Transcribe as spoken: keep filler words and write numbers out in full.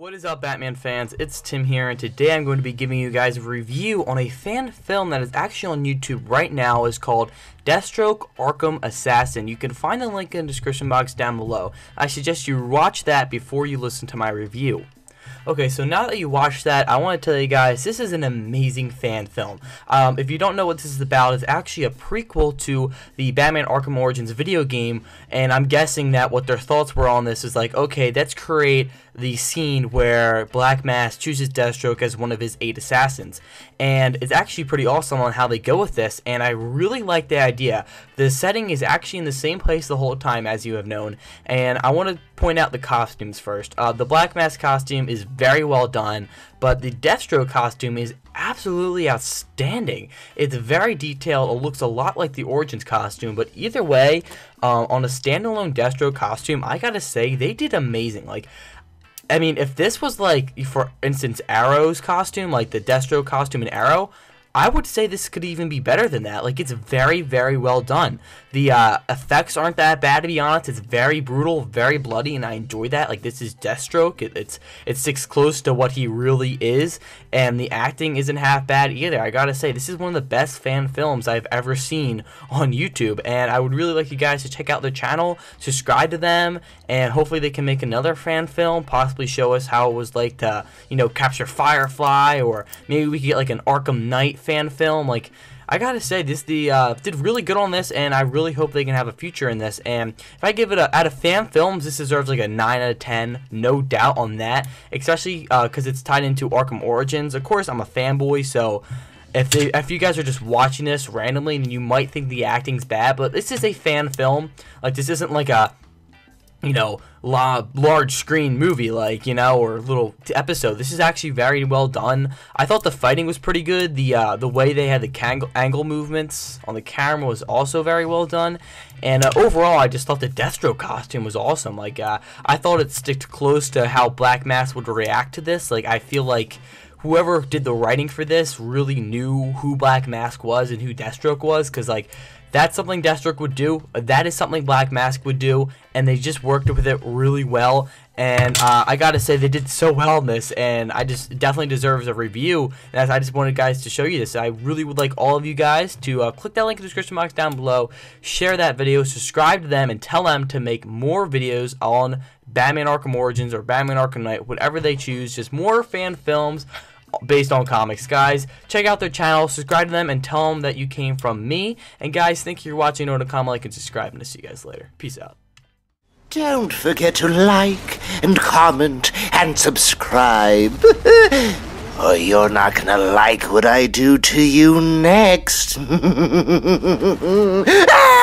What is up, Batman fans? It's Tim here, and today I'm going to be giving you guys a review on a fan film that is actually on YouTube right now. It's called Deathstroke Arkham Assassin. You can find the link in the description box down below. I suggest you watch that before you listen to my review. Okay, so now that you watched that, I want to tell you guys, this is an amazing fan film. Um, if you don't know what this is about, it's actually a prequel to the Batman Arkham Origins video game, and I'm guessing that what their thoughts were on this is like, okay, let's create the scene where Black Mask chooses Deathstroke as one of his eight assassins. And it's actually pretty awesome on how they go with this, and I really like the idea. The setting is actually in the same place the whole time, as you have known, and I want to point out the costumes first. Uh, the Black Mask costume is very well done, but the Deathstroke costume is absolutely outstanding. It's very detailed. It looks a lot like the Origins costume, but either way, uh, on a standalone Deathstroke costume, I gotta say, they did amazing. Like, I mean, if this was like, for instance, Arrow's costume, like the Deathstroke costume in Arrow, I would say this could even be better than that. Like, it's very, very well done. The uh, effects aren't that bad, to be honest. It's very brutal, very bloody, and I enjoy that. Like, this is Deathstroke. It, it's it sticks close to what he really is, and the acting isn't half bad either. I gotta say, this is one of the best fan films I've ever seen on YouTube, and I would really like you guys to check out their channel, subscribe to them, and hopefully they can make another fan film, possibly show us how it was like to, you know, capture Firefly, or maybe we could get like an Arkham Knight fan film. Like, I gotta say, this the uh, did really good on this, and I really hope they can have a future in this. And if I give it a out of fan films, this deserves like a nine out of ten, no doubt on that. Especially because uh, it's tied into Arkham Origins. Of course, I'm a fanboy, so if they, if you guys are just watching this randomly, and you might think the acting's bad, but this is a fan film. Like, this isn't like a, you know, la large screen movie, like, you know, or little episode. This is actually very well done. I thought the fighting was pretty good. The uh, the way they had the angle, angle movements on the camera was also very well done. And uh, overall, I just thought the Deathstroke costume was awesome. Like, uh, I thought it sticked close to how Black Mask would react to this. Like, I feel like whoever did the writing for this really knew who Black Mask was and who Deathstroke was, because, like, that's something Deathstroke would do. That is something Black Mask would do, and they just worked with it really well. And uh, I gotta say, they did so well in this, and I just definitely deserves a review. And I just wanted guys to show you this. I really would like all of you guys to uh, click that link in the description box down below, share that video, subscribe to them, and tell them to make more videos on Batman Arkham Origins or Batman Arkham Knight, whatever they choose. Just more fan films based on comics. Guys, check out their channel, subscribe to them, and tell them that you came from me. And guys, thank you for watching. Know to comment, like, and subscribe, and I'll see you guys later. Peace out. Don't forget to like and comment and subscribe, or you're not gonna like what I do to you next.